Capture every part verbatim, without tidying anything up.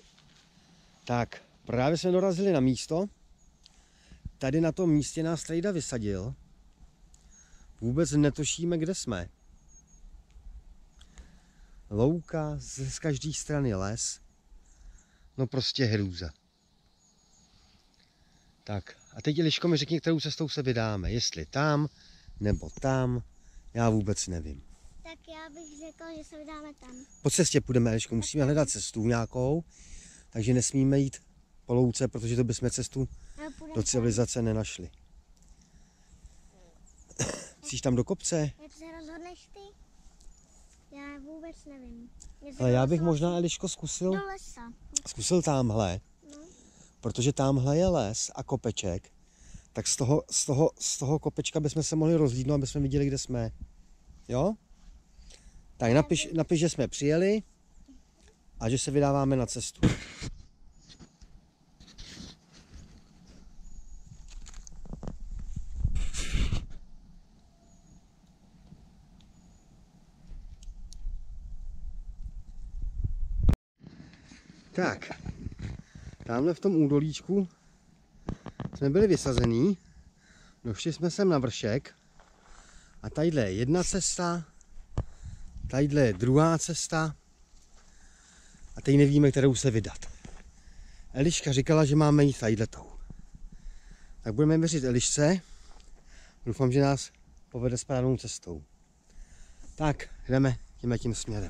Tak, právě jsme dorazili na místo. Tady na tom místě nás Strejda vysadil. Vůbec netušíme, kde jsme. Louka, z každé strany les. No prostě hrůza. Tak, a teď Eliško mi řekni, kterou cestou se vydáme. Jestli tam, nebo tam. Já vůbec nevím. Tak já bych řekl, že se vydáme tam. Po cestě půjdeme, Eliško, musíme hledat cestu nějakou. Takže nesmíme jít po louce, protože to bychom cestu do civilizace nenašli. Chceš tam do kopce? Jak se rozhodneš ty? Já vůbec nevím. Ale já bych možná, Eliško, zkusil, do lesa. zkusil tamhle, No. protože tamhle je les a kopeček. Tak z toho, z toho, z toho kopečka bychom se mohli rozhlídnout, aby jsme viděli, kde jsme. Jo? Tak napiš, napiš, že jsme přijeli a že se vydáváme na cestu. Tak, tamhle v tom údolíčku jsme byli vysazení, došli jsme sem na vršek a tadyhle je jedna cesta, tadyhle je druhá cesta a teď nevíme, kterou se vydat. Eliška říkala, že máme jít tadyhletou. Tak budeme věřit Elišce, doufám, že nás povede správnou cestou. Tak, jdeme tímhle tím směrem.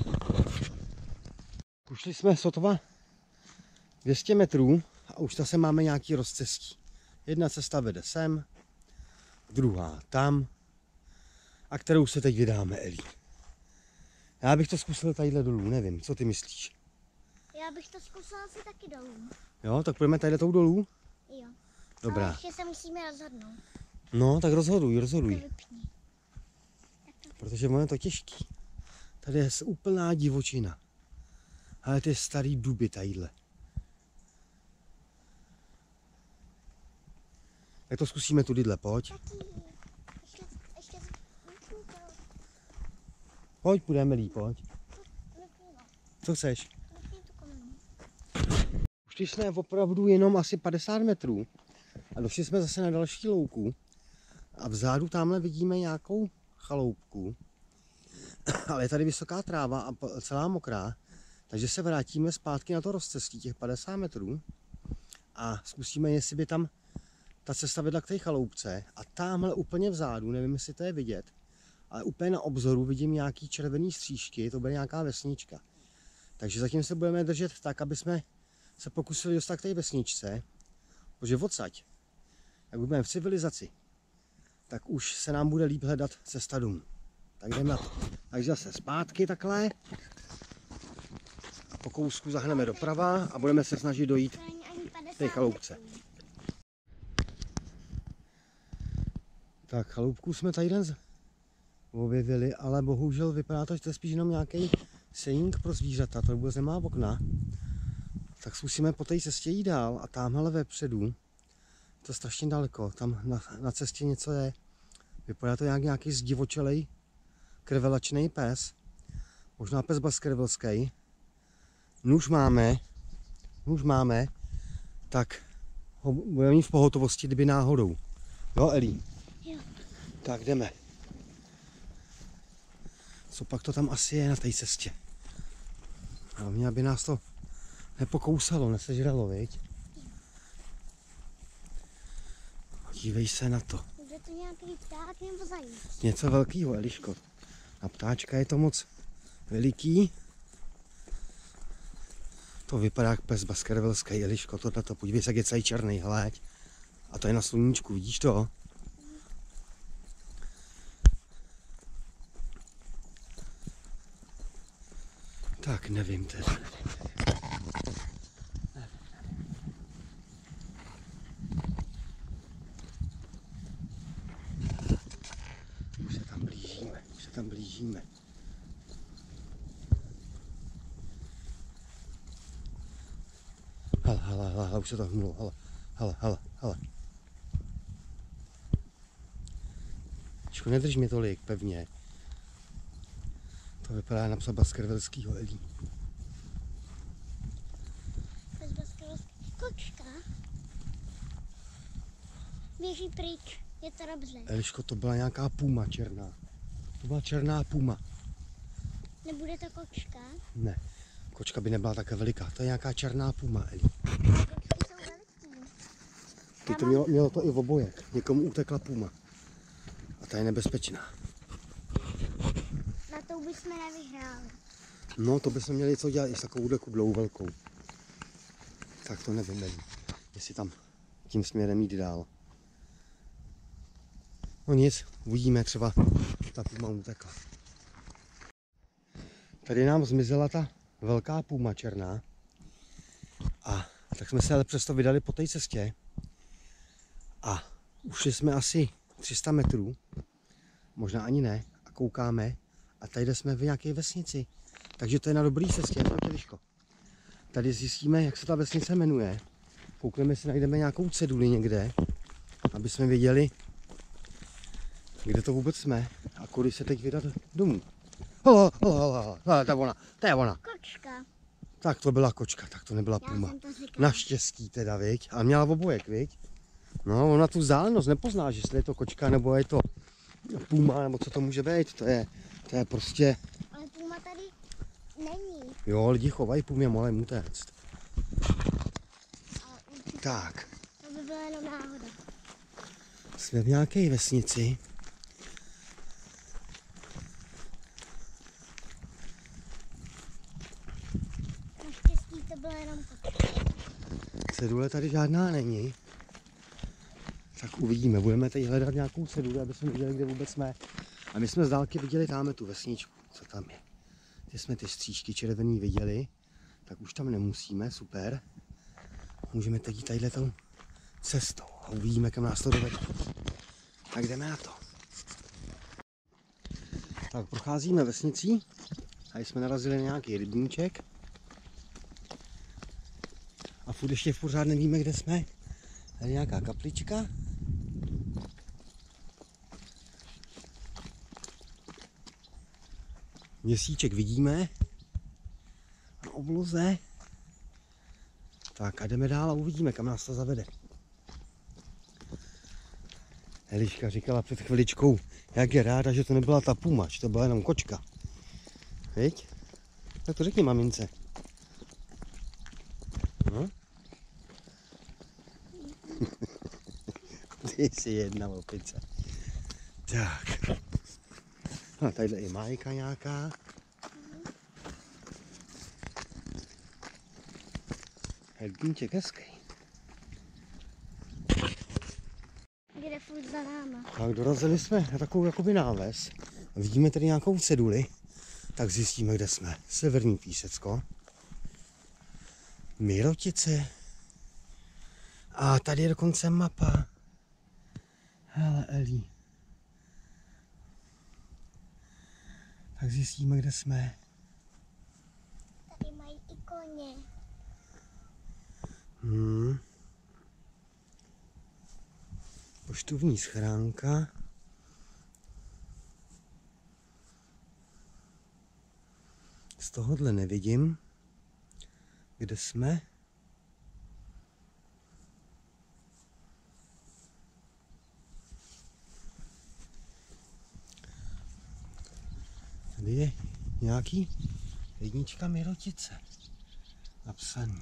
Ušli jsme sotva dvě stě metrů a už zase máme nějaký rozcestí. Jedna cesta vede sem, druhá tam, a kterou se teď vydáme, Eli. Já bych to zkusil tadyhle dolů, nevím, co ty myslíš? Já bych to zkusila asi taky dolů. Jo, tak půjdeme tadyhle tou dolů? Jo. Dobrá. Ale ještě se musíme rozhodnout. No, tak rozhoduj, rozhoduj. To vypni. Protože ono je to těžký. Tady je úplná divočina. Ale ty starý duby tadyhle. Tak to zkusíme tudyhle, pojď. Taky. Ještě, ještě vypni to. Pojď, půjdeme líp, pojď. Vypni to. Co chceš? Vypni tu komenu. Šli jsme opravdu jenom asi padesát metrů a došli jsme zase na další louku a vzadu tamhle vidíme nějakou chaloupku, ale je tady vysoká tráva a celá mokrá, takže se vrátíme zpátky na to rozcestí těch padesát metrů a zkusíme, jestli by tam ta cesta vedla k té chaloupce a tamhle úplně vzadu, nevím, jestli to je vidět, ale úplně na obzoru vidím nějaký červený stříšky, to bude nějaká vesnička. Takže zatím se budeme držet tak, aby jsme se pokusili dostat k té vesničce, protože odsaď, jak budeme v civilizaci, tak už se nám bude líp hledat cesta domů. Tak jdeme na to. Takže zase zpátky takhle a po kousku zahneme doprava a budeme se snažit dojít k té chaloupce. Tak chaloupku jsme tady den objevili, ale bohužel vypadá to, že to je spíš jenom nějaký sejník pro zvířata, to vůbec nemá okna. Tak zkusíme po té cestě jít dál a tamhle vepředu, to je strašně daleko, tam na, na cestě něco je. Vypadá to jak nějaký zdivočelej krvelačný pes, možná pes baskervilský. Nůž máme, nůž máme, tak ho budeme mít v pohotovosti, kdyby náhodou. Jo, Eli? Jo. Tak jdeme. Co pak to tam asi je na té cestě? Hlavně, aby nás to nepokousalo, nesežralo, viď? Dívej se na to. Bude to nějaký pták nebo zajíc? Něco velkého, Eliško. A ptáčka je to moc veliký. To vypadá jak pes baskervilský, Eliško, tohleto, podívej se, jak je celý černý, hleď. A to je na sluníčku, vidíš to? Tak nevím teda. Už se tam blížíme, už se tam blížíme. Hele, hele, hele, už se to hnulo, hele, hele, hele, hele. Čku, nedrž mě tolik, pevně. To vypadá na psa baskervilskýho, Elí. Běží pryč, je to dobře. Eliško, to byla nějaká puma černá. To byla černá puma. Nebude to kočka? Ne, kočka by nebyla tak veliká. To je nějaká černá puma, Eli. Kočky jsou veliký. Ty to mělo, mělo to i v obojek. Někomu utekla puma. A ta je nebezpečná. Na to bychom nevyhráli. No, to bychom měli co dělat i s takovou kudlou velkou. Tak to nevím, nevím, jestli tam tím směrem jít dál. No nic, uvidíme, třeba ta puma utekla. Tady nám zmizela ta velká puma černá. A tak jsme se ale přesto vydali po té cestě. A ušli jsme asi tři sta metrů, možná ani ne, a koukáme. A tady jsme v nějaké vesnici. Takže to je na dobré cestě, Eliško. Tady zjistíme, jak se ta vesnice jmenuje. Koukneme, jestli najdeme nějakou ceduli někde, aby jsme věděli, kde to vůbec jsme a kudy se teď vydat domů. Hola, hola, hola, hola, to je ona, to je ona. Kočka. Tak to byla kočka, tak to nebyla Já puma. jsem to říkala. Naštěstí teda, viď? A měla obojek, viď? No, ona tu vzdálenost nepoznáš, jestli je to kočka, nebo je to puma, nebo co to může být. To je, to je prostě... Ale puma tady není. Jo, lidi chovají pumě, mohli mu utéct. Ale určitě Tak, to by byla jenom náhoda. jsme v nějaké vesnici. Naštěstí to byla jenom kočka. Cedule tady žádná není. Tak uvidíme, budeme teď hledat nějakou ceduli, aby jsme viděli, kde vůbec jsme. A my jsme z dálky viděli tamhle tu vesničku, co tam je. Ty jsme ty stříčky červený viděli, tak už tam nemusíme, super. Můžeme teď jít tadyhle tou cestou a uvidíme, kam nás to dovede. Tak jdeme na to. Tak procházíme vesnicí a jsme narazili na nějaký rybníček. A furt ještě pořád nevíme, kde jsme. Tady nějaká kaplička. Měsíček vidíme. Na obloze. Tak a jdeme dál a uvidíme, kam nás to zavede. Eliška říkala před chviličkou, jak je ráda, že to nebyla ta puma, že to byla jenom kočka. Viď? Tak to řekni mamince. No? Ty jsi jedna opice. Tak. No, tadyhle je májka nějaká. Hrdinček hezký. Jde furt za náma. Tak dorazili jsme na takovou jakoby náves. Vidíme tady nějakou ceduli. Tak zjistíme, kde jsme. Severní Písecko. Mirotice. A tady je dokonce mapa. Hele, Eli. Tak zjistíme, kde jsme. Tady mají i koně. Hmm. Poštovní schránka. Z tohohle nevidím, kde jsme. Tady je nějaký jednička Mirotice napsaný.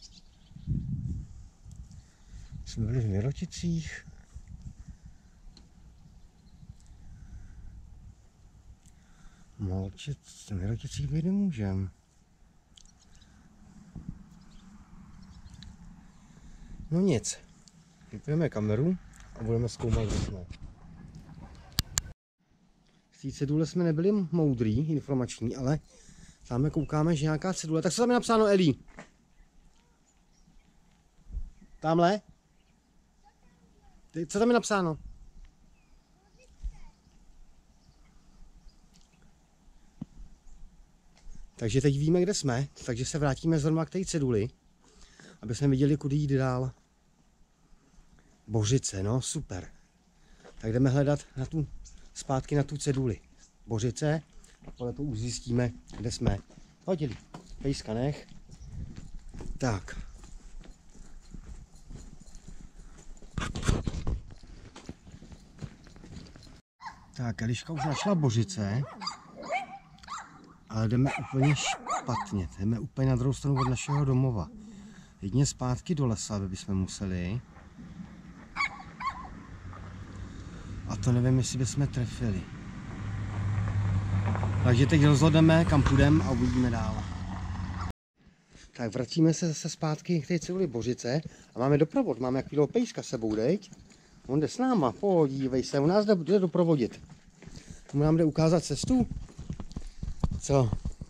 Jsme byli v Miroticích. Molčit, v Miroticích být nemůžem. No nic. Vypneme kameru a budeme zkoumat, kde jsme. Z té cedule jsme nebyli moudrý, informační, ale tam koukáme, že nějaká cedule. Tak co tam je napsáno, Eli? Tamhle? Co tam je napsáno? Takže teď víme, kde jsme, takže se vrátíme zrovna k té ceduli, aby jsme viděli, kudy jít dál. Bořice, no super. Tak jdeme hledat na tu, zpátky na tu ceduli. Bořice a podle toho už zjistíme, kde jsme. Hodili. Pejska nech. Tak. Tak, Eliška už našla bořice, ale jdeme úplně špatně. Jdeme úplně na druhou stranu od našeho domova. Jedině zpátky do lesa, aby bychom museli. A to nevím, jestli bychom trefili. Takže teď rozhodneme, kam půjdeme a uvidíme dál. Tak vracíme se zase zpátky k té cibuli bořice a máme doprovod. Máme jakýho pejska s sebou, dejť. On jde s náma, podívej se, u nás jde, jde doprovodit. Tomu nám jde ukázat cestu. Co?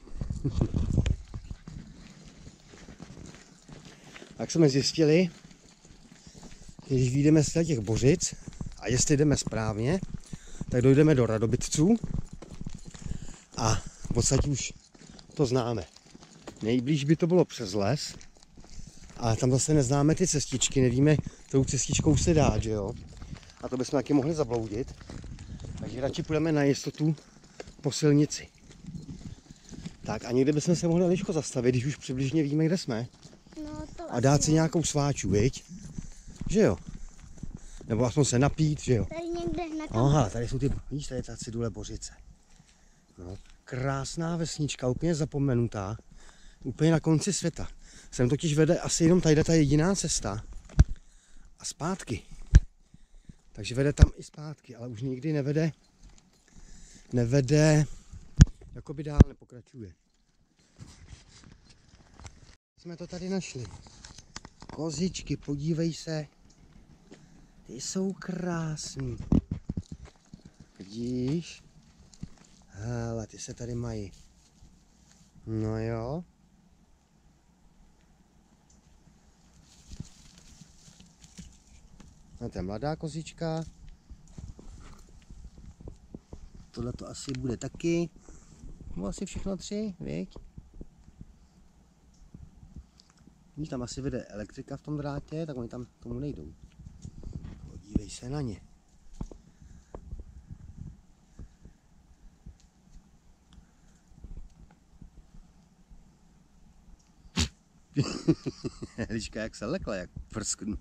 Tak jsme zjistili, když vyjdeme z těch bořic a jestli jdeme správně, tak dojdeme do Radobitců a v podstatě už to známe. Nejblíž by to bylo přes les, ale tam zase neznáme ty cestičky, nevíme, tou cestičkou se dát, že jo? A to bychom taky mohli zabloudit. Takže radši půjdeme na jistotu po silnici. Tak a někde bychom se mohli Eliško zastavit, když už přibližně víme, kde jsme. No, to A dát si nějakou sváču, viď? Že jo? Nebo aspoň se napít, že jo? Tady někde na kam. Aha, tady jsou ty, víš, tady je ta Cidule Bořice. No, krásná vesnička, úplně zapomenutá. Úplně na konci světa. Sem totiž vede asi jenom tady ta jediná cesta. A zpátky. Takže vede tam i zpátky, ale už nikdy nevede, nevede, jakoby dál nepokračuje. Jsme to tady našli. Kozičky, podívej se. Ty jsou krásný. Vidíš? Hele, ty se tady mají. No jo. A to je mladá kozička. Tohle to asi bude taky. No asi všechno tři, viď? Víš, tam asi vede elektrika v tom drátě, tak oni tam tomu nejdou. Podívej se na ně. Eliška jak se lekla, jak prsknu.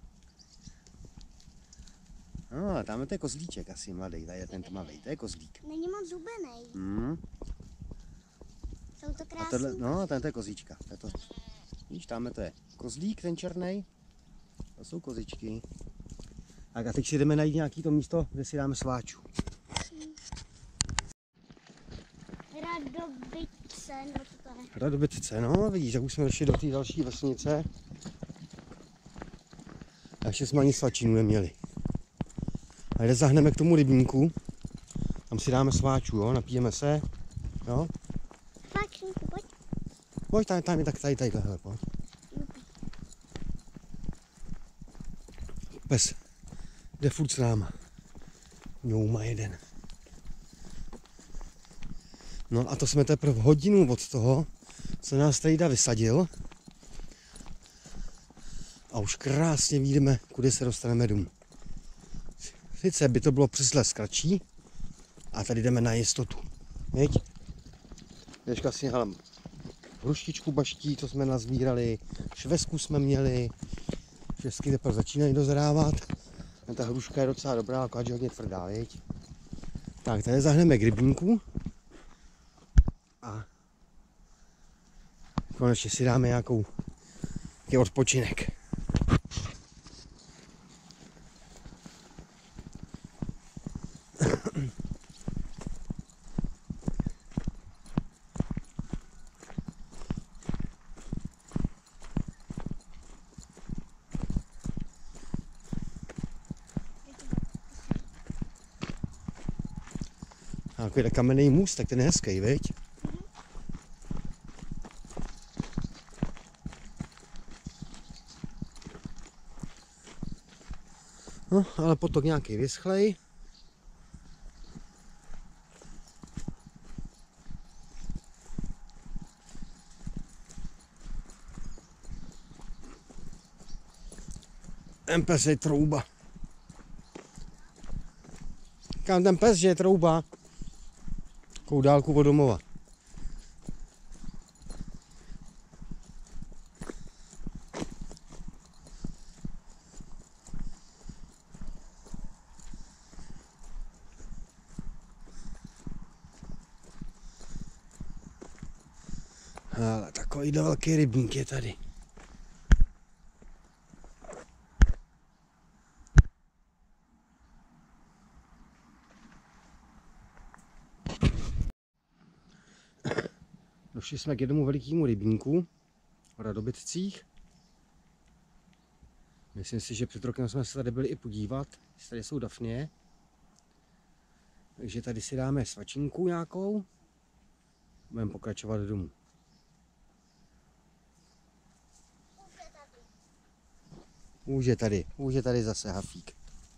No, tam je to kozlíček asi mladý, tady je ten tmavý, to je kozlík. Není moc zubenej. Hmm. Jsou to A krásný. tohle, no, ten to je kozíčka. To je to, víš, tam to je kozlík, ten černý. To jsou kozičky. Tak a teď si jdeme najít nějaký to místo, kde si dáme sváču. Radobitce, nebo co to je? Radobitce, no, vidíš, jak už jsme došli do té další vesnice. A ještě jsme ani svačinu neměli. A jde zahneme k tomu rybníku. Tam si dáme sváču, jo, napijeme se. Jo. Sváčníku, pojď. Pojď, tady, tady, tak tady, tady, tady, pojď. Pes jde furt s náma. Ňouma jeden. No a to jsme teprve hodinu od toho, co nás Tejda vysadil. A už krásně vidíme, kudy se dostaneme domů. Sice by to bylo přes les kratší, a tady jdeme na jistotu. Viď? Dneška si hledám hruštičku baští, co jsme nazbírali, švestku jsme měli, švestky teprve začínají dozrávat. A ta hruška je docela dobrá, akorát je hodně tvrdá, viď? Tak, tady zahneme k rybníku a konečně si dáme nějakou nějaký odpočinek. A takový kamenný můst, tak ten je hezký, viď? No, ale potok nějaký vyschlej. Ten pes je trouba. Kam ten pes, že je trouba? Takovou dálku od domova. Ale takovýhle velký rybník je tady. Došli jsme k jednomu velikému rybníku v Radobitcích. Myslím si, že před rokem jsme se tady byli i podívat, jestli tady jsou dafnie. Takže tady si dáme svačinku nějakou. Budeme pokračovat domů. Už je tady, už je tady zase hafík.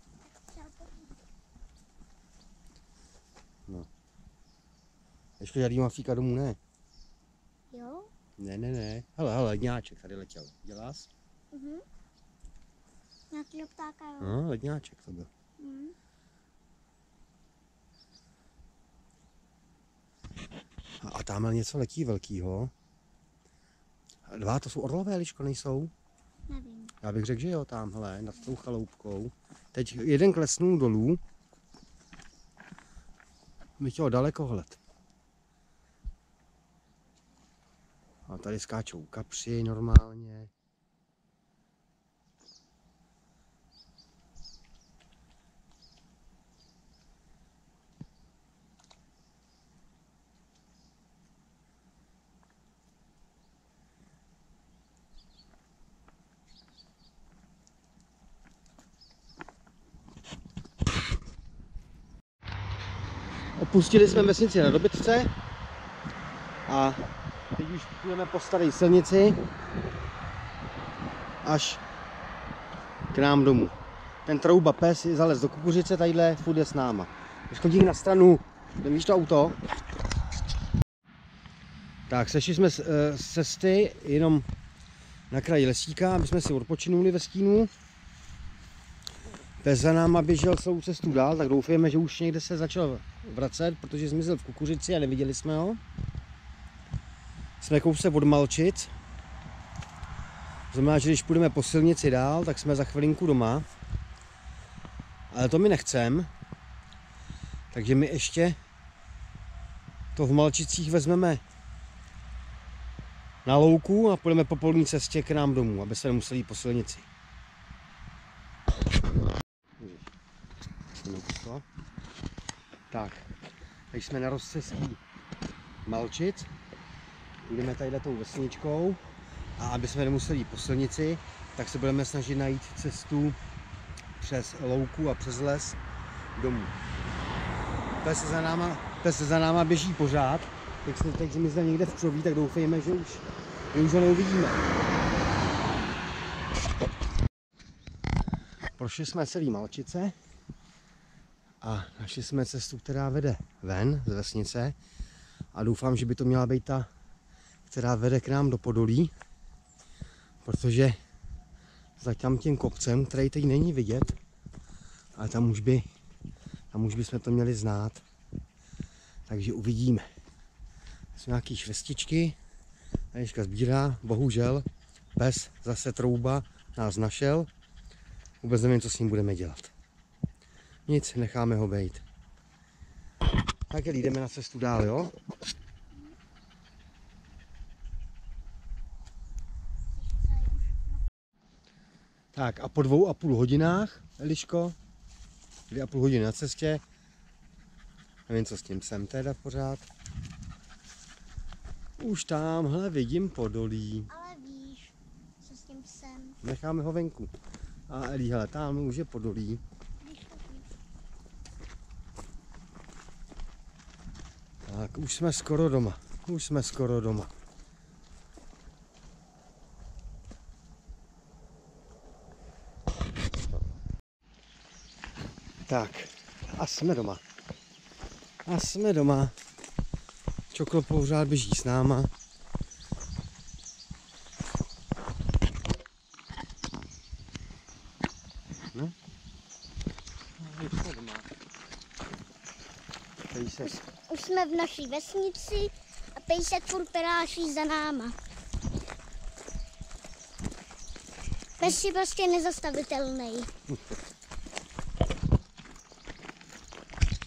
No. Ještě žádný hafíka domů ne. Jo? Ne, ne, ne. Hele, hele, ledňáček tady letěl. Děláš? Mhm. Nějakýho ptáka, jo? No, ledňáček to byl. Mhm. A, a tamhle něco letí velkýho. Dva, to jsou orlové, Eliško, nejsou? Nevím. Já bych řekl, že jo, tamhle, nad tou chaloupkou. Teď jeden klesnul dolů. Bych chtěl dalekohled. A tady skáčou kapři normálně. Opustili jsme vesnici Radobitce a teď už půjdeme po staré silnici až k nám domů. Ten Trouba pes je zalez do kukuřice, tadyhle furt je s náma. Když chodí na stranu, vidíš to auto? Tak, sešli jsme z, z cesty jenom na kraji lesíka, aby jsme si odpočinuli ve stínu. Pes za náma běžel celou cestu dál, tak doufujeme, že už někde se začal vracet, protože zmizel v kukuřici a neviděli jsme ho. Jsme kousek od Malčic. Znamená, že když půjdeme po silnici dál, tak jsme za chvilinku doma. Ale to my nechcem. Takže my ještě to v Malčicích vezmeme na louku a půjdeme po polní cestě k nám domů, aby se nemuseli jít po silnici. Tak, teď jsme na rozcestí Malčic, půjdeme tadyhle tou vesničkou a aby jsme nemuseli jít po silnici, tak se budeme snažit najít cestu přes louku a přes les domů. Pes se za náma, pes se za náma běží pořád, teď jsme teď zmizel někde v křoví, tak doufejme, že už, že už ho neuvidíme. Prošli jsme celý Malčice a našli jsme cestu, která vede ven z vesnice a doufám, že by to měla být ta, která vede k nám do Podolí, protože za tam tím kopcem, který teď není vidět, ale tam už by, tam už bychom to měli znát, takže uvidíme. Jsou nějaký švestičky, Anička sbírá, bohužel pes zase Trouba nás našel, vůbec nevím, co s ním budeme dělat. Nic, necháme ho bejt. Tak jdeme na cestu dál, jo? Tak a po dvou a půl hodinách, Eliško, dvě a půl hodiny na cestě, nevím, co s tím jsem teda pořád. Už tamhle vidím Podolí. Ale víš, co s tím psem. Necháme ho venku. A Eli, hele, tam už je Podolí. Tak, už jsme skoro doma. Už jsme skoro doma. Tak, a jsme doma. A jsme doma. Čokl pořád běží s náma. No. A už jsme doma. Pejsek. Už jsme v naší vesnici a pejsek furt peráší za náma. Pes je prostě nezastavitelný.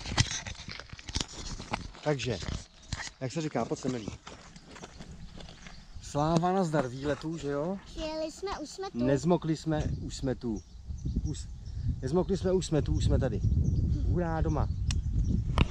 Takže, jak se říká, pojď se milí. Sláva na zdar výletu, že jo? Přijeli jsme, už jsme tu. Nezmokli jsme, už jsme tu. Už, nezmokli jsme, už jsme tu, už jsme tady. Hurá doma.